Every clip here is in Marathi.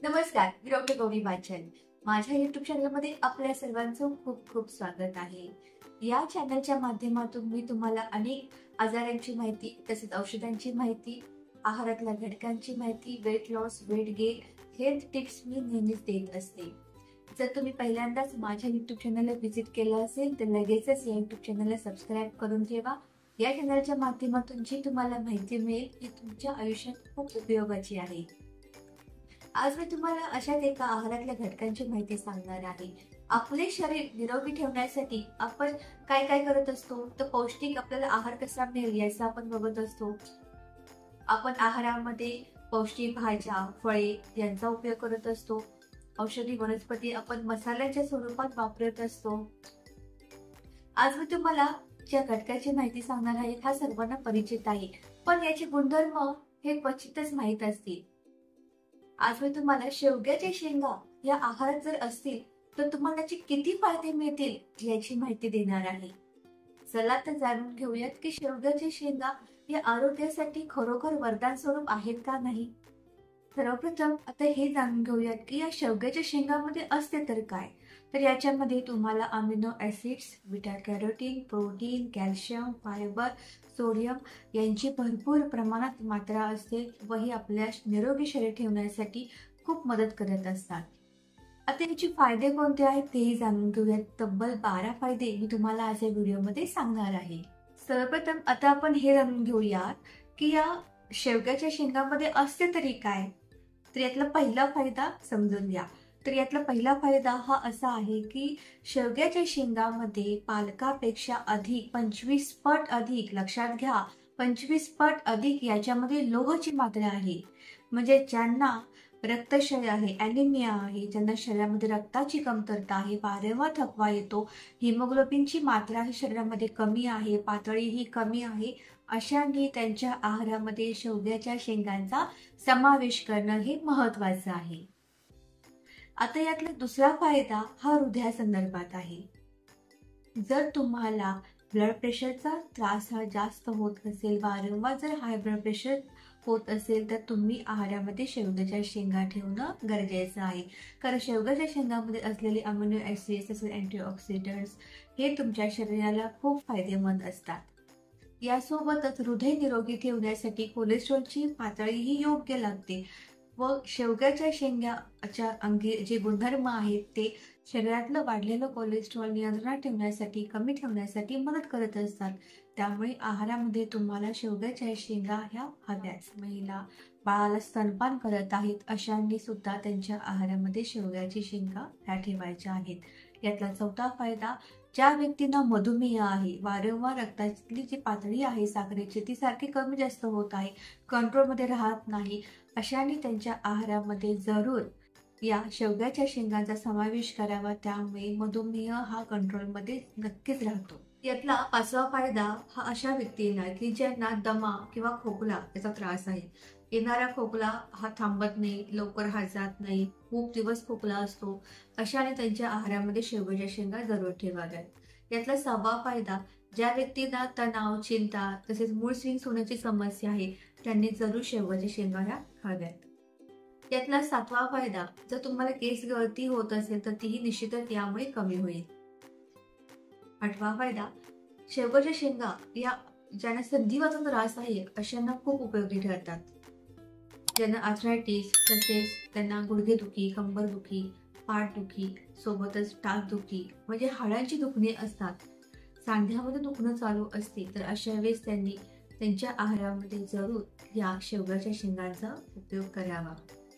नमस्कार, मी डॉक्टर गौरी बाचन. माझ्या युट्यूब चॅनलमध्ये आपल्या सर्वांचं खूप खूप स्वागत आहे. या चॅनलच्या माध्यमातून मी तुम्हाला अनेक आजारांची माहिती, तसेच औषधांची माहिती, आहारातल्या घटकांची माहिती, weight loss, weight gain, health tips मी नेहमीच देत असते. जर तुम्ही पहिल्यांदाच माझ्या युट्यूब चॅनलला व्हिजिट केलं असेल तर लगेचच या युट्यूब चॅनलला सबस्क्राईब करून ठेवा. या चॅनलच्या माध्यमातून जी तुम्हाला माहिती मिळेल ती तुमच्या आयुष्यात खूप उपयोगाची आहे. आज मी तुम्हाला अशाच एका आहारातल्या घटकांची माहिती सांगणार आहे. आपले शरीर निरोगी ठेवण्यासाठी आपण काय काय करत असतो, तर पौष्टिक आपल्याला आहार कसा मिळेल याचा आपण बघत असतो. आपण आहारामध्ये पौष्टिक भाज्या, फळे यांचा उपयोग करत असतो. औषधी वनस्पती आपण मसाल्याच्या स्वरूपात वापरत असतो. आज मी तुम्हाला ज्या घटकाची माहिती सांगणार आहे हा सर्वांना परिचित आहे, पण याचे गुणधर्म हे क्वचितच माहीत असतील. आज मी तुम्हाला शेवग्याच्या शेंगा या आहारात जर असतील तर तुम्हाला त्याचे किती फायदे मिळतील याची माहिती देणार आहे. चला तर जाणून घेऊयात की शेवग्याच्या शेंगा या आरोग्यासाठी खरोखर वरदान स्वरूप आहेत का नाही. सर्वप्रथम आता हे जाणून घेऊयात की या शेवग्याच्या शेंगामध्ये असते तर काय. तर याच्यामध्ये तुम्हाला amino acids, beta carotene, protein, calcium, fibre, sodium यांची भरपूर प्रमाणात मात्रा असते व ही आपल्या निरोगी शरीर ठेवण्यासाठी खूप मदत करत असतात. आता याचे फायदे कोणते आहेत तेही जाणून घेऊयात. तब्बल 12 फायदे मी तुम्हाला आज या व्हिडिओमध्ये सांगणार आहे. सर्वप्रथम आता आपण हे जाणून घेऊयात की या शेवग्याच्या शेंगामध्ये असते तरी काय. तर यातला पहिला फायदा समजून घ्या. तर यातला पहिला फायदा हा असा आहे की शेवग्याच्या शेंगामध्ये पालकापेक्षा अधिक 25 पट अधिक, लक्षात घ्या 25 पट अधिक याच्यामध्ये लोहाची मात्रा आहे. म्हणजे ज्यांना रक्तक्षय आहे, ॲनिमिया आहे, ज्यांना शरीरामध्ये रक्ताची कमतरता आहे, वारंवार थकवा येतो, हिमोग्लोबिनची मात्रा ही शरीरामध्ये कमी आहे, पातळी ही कमी आहे, अशांनी त्यांच्या आहारामध्ये शेवग्याच्या शेंगांचा समावेश करणं हे महत्वाचं आहे. आता यातला दुसरा फायदा हा हृदयासंदर्भात आहे. जर तुम्हाला ब्लड प्रेशरचा त्रास हा जास्त होत असेल, वारंवार जर हाय ब्लड प्रेशर होत असेल तर तुम्ही आहारामध्ये शेवग्याच्या शेंगा ठेवणं गरजेचं आहे. कारण शेवग्याच्या शेंगामध्ये असलेले अमिनो ऍसिड्स तसेच अँटीऑक्सिडंट्स हे तुमच्या शरीराला खूप फायदेमंद असतात. यासोबतच हृदय निरोगी ठेवण्यासाठी कोलेस्ट्रॉलची पातळीही योग्य लागते व शेवग्याच्या शेंगाच्या अंगी जे गुणधर्म आहेत ते शरीरातलं वाढलेलं कोलेस्ट्रॉल नियंत्रणात ठेवण्यासाठी, कमी ठेवण्यासाठी मदत करत असतात. त्यामुळे आहारामध्ये तुम्हाला शेवग्याच्या शेंगा ह्या हव्याच. महिला बाळाला स्तनपान करत आहेत अशांनी सुद्धा त्यांच्या आहारामध्ये शेवग्याची शेंगा ह्या ठेवायच्या आहेत. यातला चौथा फायदा, ज्या व्यक्तींना मधुमेह आहे, वारंवार रक्तातली जी पातळी आहे साखरेची ती सारखी कमी जास्त होत आहे, कंट्रोलमध्ये राहत नाही, अशांनी त्यांच्या आहारामध्ये जरूर या शेवग्याच्या शेंगांचा समावेश करावा. त्यामुळे मधुमेह हा कंट्रोलमध्ये नक्कीच राहतो. यातला पाचवा फायदा हा अशा व्यक्तींना की ज्यांना दमा किंवा खोकला याचा त्रास आहे. येणारा खोकला हा थांबत नाही, लवकर हा जात नाही, खूप दिवस खोकला असतो, अशाने त्यांच्या आहारामध्ये शेवग्याच्या शेंगा जरूर ठेवाव्यात. यातला सहावा फायदा, ज्या व्यक्तींना तणाव, चिंता तसेच मूड स्विंग्स होण्याची समस्या आहे त्यांनी जरूर शेवग्याच्या शेंगा ह्या खाव्यात. यातला सातवा फायदा, जर तुम्हाला केस गळती होत असेल तर तीही निश्चितच यामुळे कमी होईल. आठवा फायदा, शेवग्याच्या शेंगा या ज्यांना संधिवाता त्रास आहे अशांना खूप उपयोगी ठरतात. ज्यांना आर्थरायटिस तसेच त्यांना गुडघेदुखी, कंबरदुखी, पाठदुखी सोबतच टाचदुखी म्हणजे हाडांची दुखणे असतात, सांध्यामध्ये दुखणं चालू असते, तर अशा वेळेस त्यांनी त्यांच्या आहारामध्ये जरूर या शेवग्याच्या शेंगांचा उपयोग करावा.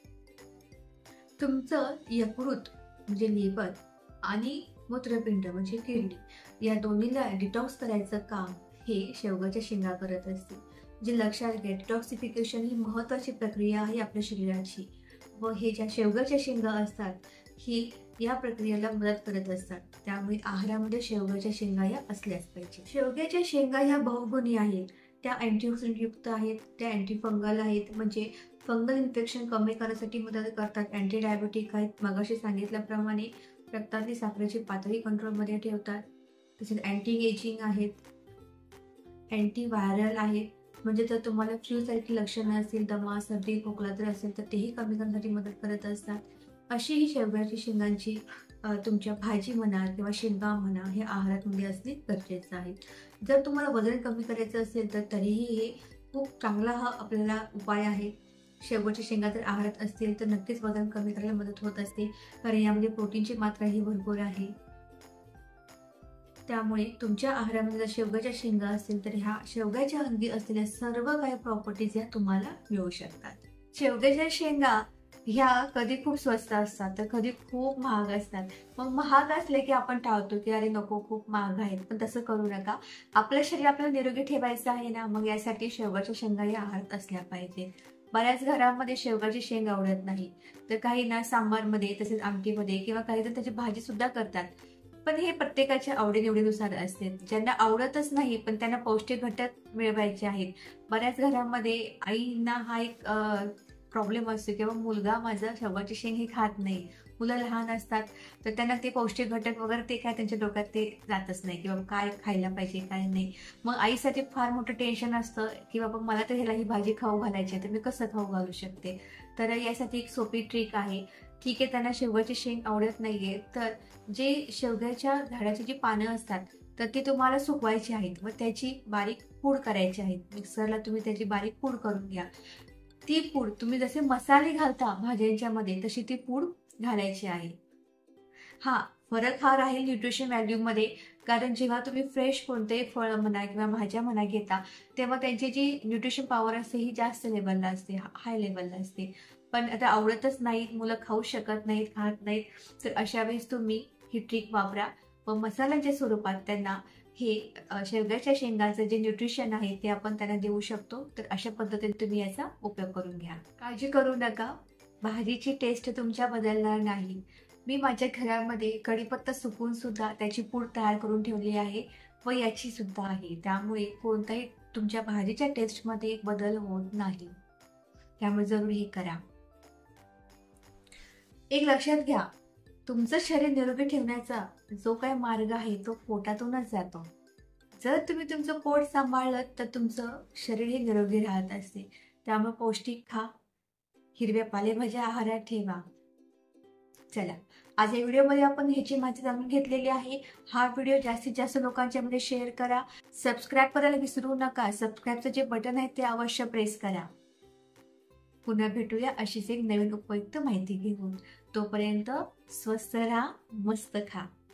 तुमचं यकृत म्हणजे लिव्हर आणि मूत्रपिंड म्हणजे किडनी या दोन्हीला डिटॉक्स करायचं काम हे शेवग्याच्या शेंगा करत असते. जे लक्षात घ्या, डिटॉक्सिफिकेशन ही महत्त्वाची प्रक्रिया आहे आपल्या शरीराची व हे ज्या शेवग्याच्या शेंगा असतात ही या प्रक्रियेला मदत करत असतात. त्यामुळे आहारामध्ये शेवग्याच्या शेंगा या असल्याच पाहिजे. शेवग्याच्या शेंगा ह्या बहुगुणी आहेत. त्या अँटीऑक्सिडंट युक्त आहेत, त्या अँटीफंगल आहेत म्हणजे फंगल इन्फेक्शन कमी करण्यासाठी मदत करतात, अँटी डायबेटिक आहेत, मगाशी सांगितल्याप्रमाणे रक्तातली साखरेची पातळी कंट्रोलमध्ये ठेवतात, तसेच अँटी एजिंग आहेत, अँटी व्हायरल आहेत म्हणजे जर तुम्हाला फ्लूसारखी लक्षणं असतील, दमा, सर्दी, खोकला जर असेल तर तेही कमी करण्यासाठी मदत करत असतात. अशी ही शेवग्याची शेंगांची तुमच्या भाजी म्हणा किंवा शेंगा म्हणा हे आहारामध्ये असणे गरजेचं आहे. जर तुम्हाला वजन कमी करायचं असेल तर तरीही हे खूप चांगला हा आपल्याला उपाय आहे. शेवग्याच्या शेंगा जर आहारात असतील तर नक्कीच वजन कमी करायला मदत होत असते, कारण यामध्ये प्रोटीनची मात्राही भरपूर आहे. त्यामुळे तुमच्या आहारामध्ये जर शेवग्याच्या शेंगा असतील तर ह्या शेवग्याच्या अंगी असलेल्या सर्व काही प्रॉपर्टीज या तुम्हाला मिळू शकतात. शेवग्याच्या शेंगा ह्या कधी खूप स्वस्त असतात तर कधी खूप महाग असतात. मग महाग असले की आपण टाळतो की अरे नको खूप महाग आहेत, पण तसं करू नका. आपलं शरीर आपल्याला निरोगी ठेवायचं आहे ना, मग यासाठी शेवग्याच्या शेंगा या आहारात असल्या पाहिजे. बऱ्याच घरामध्ये शेवगाची शेंग आवडत नाही, तर काही ना सांबारमध्ये तसेच आमटीमध्ये किंवा काही जण त्याची भाजी सुद्धा करतात. पण हे प्रत्येकाच्या आवडीनिवडीनुसार असते. ज्यांना आवडतच नाही पण त्यांना पौष्टिक घटक मिळवायचे आहेत. बऱ्याच घरामध्ये आईंना हा एक प्रॉब्लेम असतो किंवा मुलगा माझा शेवगाची शेंग हे खात नाही. मुलं लहान असतात तर त्यांना ते पौष्टिक घटक वगैरे ते काय त्यांच्या डोक्यात ते जातच नाही की बाबा काय खायला पाहिजे काय नाही. मग आईसाठी फार मोठं टेन्शन असतं की बाबा मला तर ह्याला ही भाजी खाऊ घालायची आहे, तर मी कसं खाऊ घालू शकते. तर यासाठी एक सोपी ट्रिक आहे. ठीक आहे, त्यांना शेवगाची शेंग आवडत नाहीये तर जे शेवग्याच्या झाडाची जी पानं असतात तर ती तुम्हाला सुकवायची आहेत व त्याची बारीक पूड करायची आहे. मिक्सरला तुम्ही त्याची बारीक पूड करून घ्या. ती पूड तुम्ही जसे मसाले घालता भाज्यांच्या मध्ये तशी ती पूड घालायची आहे. हा फरक हा राहील न्यूट्रिशन व्हॅल्यू मध्ये, कारण जेव्हा तुम्ही फ्रेश कोणतेही फळ म्हणा किंवा भाज्या म्हणा घेता तेव्हा त्यांची जी न्यूट्रिशन पॉवर असते ही जास्त लेवलला असते, हाय लेवलला असते. पण आता आवडतच नाहीत, मुलं खाऊ शकत नाहीत, खात नाहीत, तर अशा वेळेस तुम्ही ही ट्रिक वापरा व मसाल्याच्या स्वरूपात त्यांना हे शेवग्याच्या शेंगाचं जे न्यूट्रिशन आहे ते आपण त्यांना देऊ शकतो. तर अशा पद्धतीने तुम्ही याचा उपयोग करून घ्या. काळजी करू नका, भाजीची टेस्ट तुमच्या बदलणार नाही. मी माझ्या घरामध्ये कढीपत्ता सुकवून सुद्धा त्याची पूड तयार करून ठेवली आहे व याची सुद्धा आहे. त्यामुळे कोणताही तुमच्या भाजीच्या टेस्टमध्ये बदल होत नाही. त्यामुळे जरूर हे करा. एक लक्षात घ्या, तुमचं शरीर निरोगी ठेवण्याचा जो काही मार्ग आहे तो पोटातूनच जातो. जर तुम्ही तुमचं पोट सांभाळलं तर तुमचं शरीर हे निरोगी राहत असते. त्यामुळे पौष्टिक खा, हिरव्या पालेभाज्या आहारात ठेवा. चला, आज या व्हिडिओमध्ये आपण ह्याची माहिती जाणून घेतलेली आहे. हा व्हिडिओ जास्तीत जास्त लोकांच्या मध्ये शेअर करा. सबस्क्राईब करायला विसरू नका. सबस्क्राईबचं जे बटन आहे ते अवश्य प्रेस करा. पुन्हा भेटूया अशीच एक नवीन उपयुक्त माहिती घेऊन. तोपर्यंत स्वस्त राहा, मस्त खा.